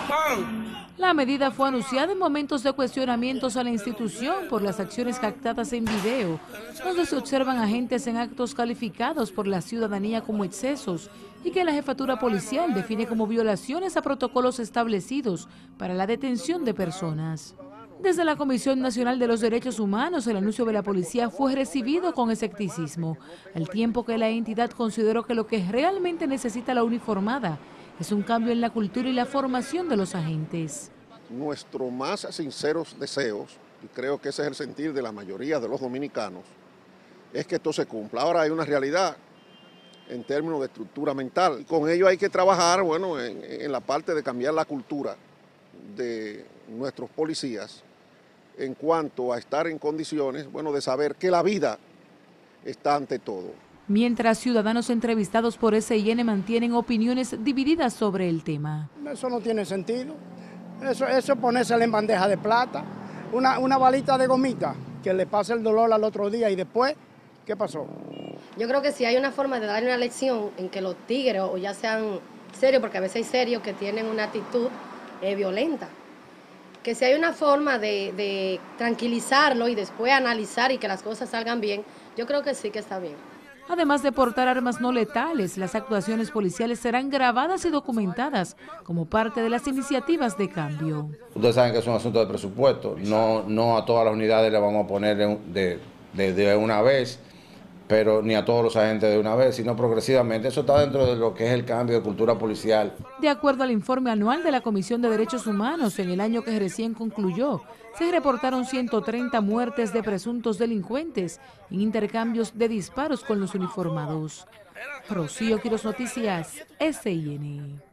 La medida fue anunciada en momentos de cuestionamientos a la institución por las acciones captadas en video, donde se observan agentes en actos calificados por la ciudadanía como excesos y que la jefatura policial define como violaciones a protocolos establecidos para la detención de personas. Desde la Comisión Nacional de los Derechos Humanos, el anuncio de la policía fue recibido con escepticismo, al tiempo que la entidad consideró que lo que realmente necesita la uniformada es un cambio en la cultura y la formación de los agentes. Nuestros más sinceros deseos, y creo que ese es el sentir de la mayoría de los dominicanos, es que esto se cumpla. Ahora hay una realidad en términos de estructura mental. Con ello hay que trabajar, bueno, en la parte de cambiar la cultura de nuestros policías en cuanto a estar en condiciones, bueno, de saber que la vida está ante todo. Mientras ciudadanos entrevistados por SIN mantienen opiniones divididas sobre el tema. Eso no tiene sentido. Eso es ponérsela en bandeja de plata, una balita de gomita que le pase el dolor al otro día y después, ¿qué pasó? Yo creo que si hay una forma de darle una lección en que los tigres, o ya sean serios, porque a veces hay serios que tienen una actitud violenta, que si hay una forma de tranquilizarlo y después analizar y que las cosas salgan bien, yo creo que sí que está bien. Además de portar armas no letales, las actuaciones policiales serán grabadas y documentadas como parte de las iniciativas de cambio. Ustedes saben que es un asunto de presupuesto, no a todas las unidades le vamos a poner de una vez, pero ni a todos los agentes de una vez, sino progresivamente. Eso está dentro de lo que es el cambio de cultura policial. De acuerdo al informe anual de la Comisión de Derechos Humanos, en el año que recién concluyó, se reportaron 130 muertes de presuntos delincuentes en intercambios de disparos con los uniformados. Rocío Quiroz, Noticias, SIN.